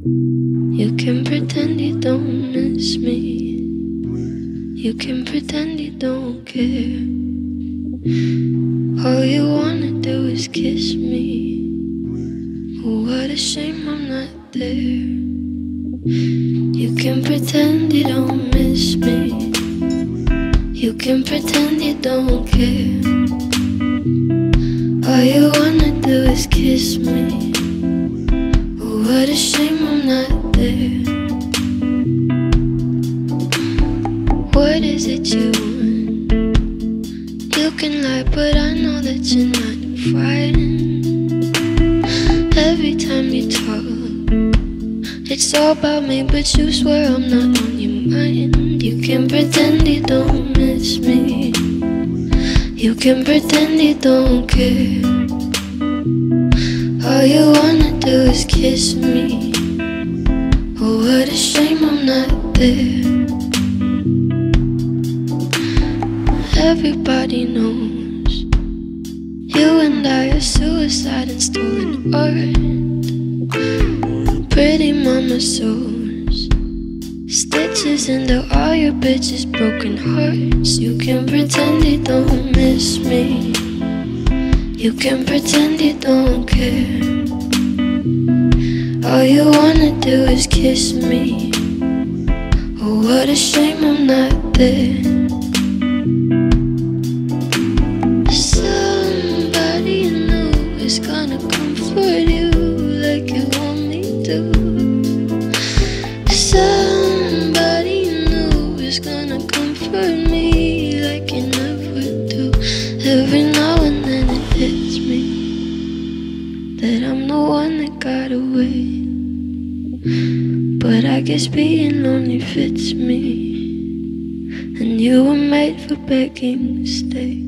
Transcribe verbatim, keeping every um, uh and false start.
You can pretend you don't miss me. You can pretend you don't care. All you wanna do is kiss me. Oh, what a shame I'm not there. You can pretend you don't miss me. You can pretend you don't care. All you wanna do is kiss me. Oh, what a shame I'm not there. What is it you want? You can lie, but I know that you're not frightened. Every time you talk, it's all about me, but you swear I'm not on your mind. You can pretend you don't miss me. You can pretend you don't care. All you wanna do is kiss me. Oh, what a shame I'm not there. Everybody knows you and I are suicide and stolen art. Pretty mama sews stitches into all your bitches' broken hearts. You can pretend you don't miss me. You can pretend you don't care. All you wanna do is kiss me. Oh, what a shame I'm not there. Somebody new is gonna comfort you like you want me to. Somebody new is gonna comfort me like you never do. Every now and then it hits me that I'm the one that got away. But I guess being lonely fits me, and you were made for begging, stay.